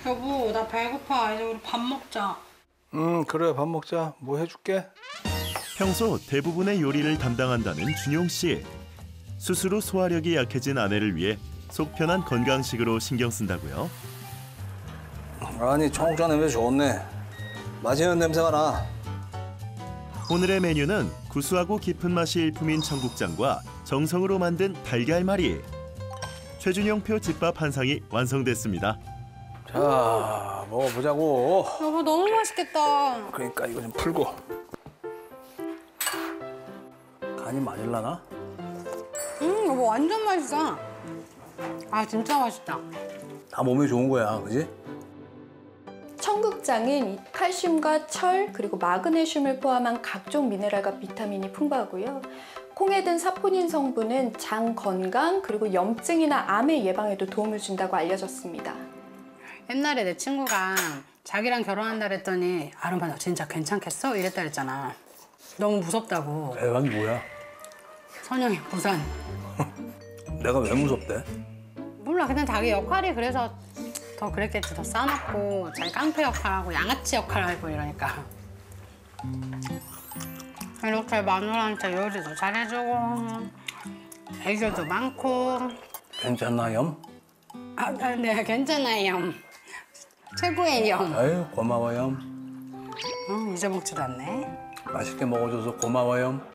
여보, 나 배고파. 이제 우리 밥 먹자. 그래, 밥 먹자. 뭐 해줄게? 평소 대부분의 요리를 담당한다는 준용 씨. 스스로 소화력이 약해진 아내를 위해 속 편한 건강식으로 신경 쓴다고요. 아니, 청국장 냄새 좋네. 맛있는 냄새가 나. 오늘의 메뉴는 구수하고 깊은 맛이 일품인 청국장과 정성으로 만든 달걀말이. 최준용표 집밥 한 상이 완성됐습니다. 자, 먹어보자고. 여보, 너무 맛있겠다. 그러니까 이거 좀 풀고. 간이 맞을라나? 여보, 완전 맛있어. 아, 진짜 맛있다. 다 몸에 좋은 거야, 그지? 청국장은 칼슘과 철 그리고 마그네슘을 포함한 각종 미네랄과 비타민이 풍부하고요. 콩에 든 사포닌 성분은 장 건강 그리고 염증이나 암의 예방에도 도움을 준다고 알려졌습니다. 옛날에 내 친구가 자기랑 결혼한다 그랬더니 아름아, 너 진짜 괜찮겠어? 이랬다 그랬잖아. 너무 무섭다고. 대박이 뭐야? 선영이 부산. 내가 왜 무섭대? 몰라, 그냥 자기 역할이 그래서 더 그랬겠지. 더 싸놓고 자기 깡패 역할하고 양아치 역할하고 이러니까. 이렇게 마누라한테 요리도 잘해주고 애교도 많고. 괜찮나요? 아, 네, 괜찮아요. 최고예요. 아유, 고마워요. 잊어먹지도 않네. 맛있게 먹어줘서 고마워요.